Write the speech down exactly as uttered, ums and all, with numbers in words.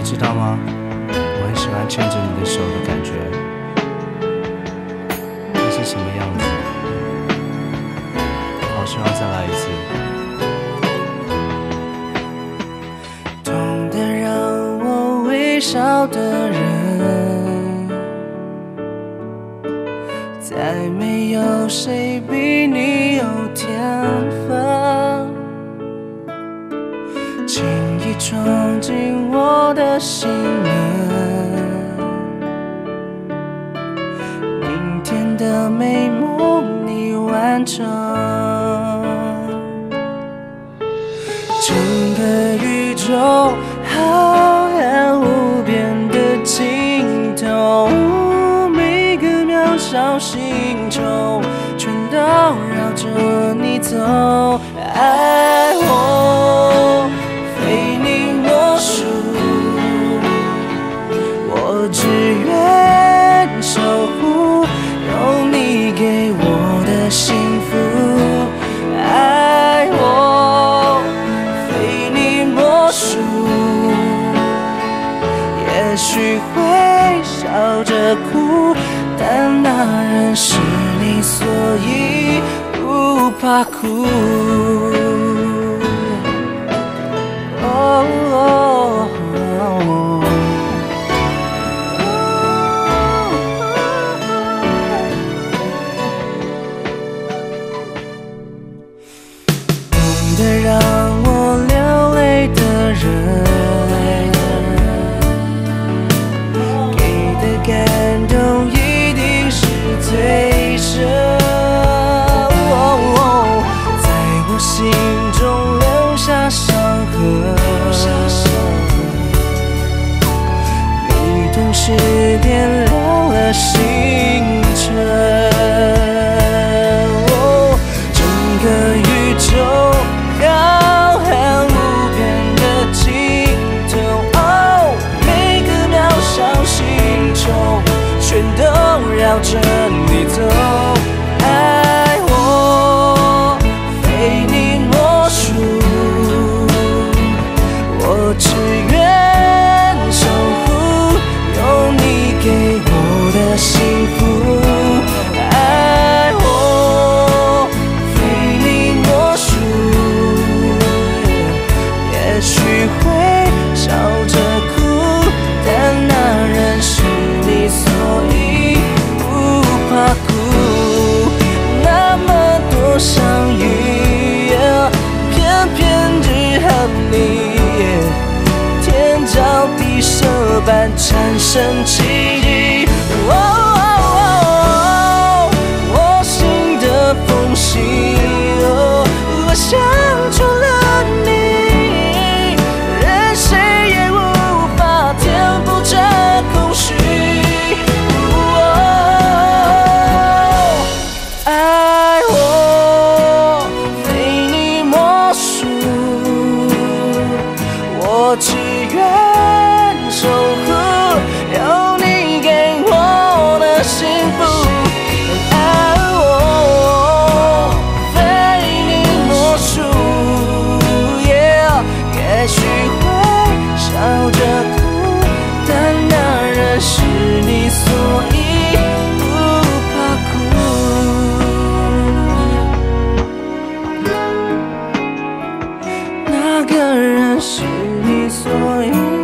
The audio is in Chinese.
知道吗？我很喜欢牵着你的手的感觉，那是什么样子？我好希望再来一次。 痛得让我微笑的人，再没有谁比你有天分，轻易闯进我的心门。明天的美梦你完成，整个宇宙浩瀚无边的尽头，每个渺小星球全都绕着你走。爱我非你莫属，我只愿守护有你给我的幸福。爱我非你莫属，也许会笑着哭，但那人是你，所以不怕哭。哦哦哦痛得让我流泪的人，给的感动一定是最深。在我心中留下伤痕，你同时点亮了星辰。整个宇宙浩瀚无边的尽头，每个渺小星球全都绕着你走。爱我非你莫属，我只愿守护有你给我的幸福。爱我非你莫属，也许会笑着哭，但那人是你，所以不怕哭。那么多相遇，偏偏只和你天造地设般产生奇迹。哦哦哦，我心的缝隙，哦，我想出了你，任谁也无法填补这空虚。爱我非你莫属，我只愿守护有你给我的幸福。爱我非你莫属， yeah， 也许会笑着哭，但那人是你，所以不怕哭。那个人是你，所以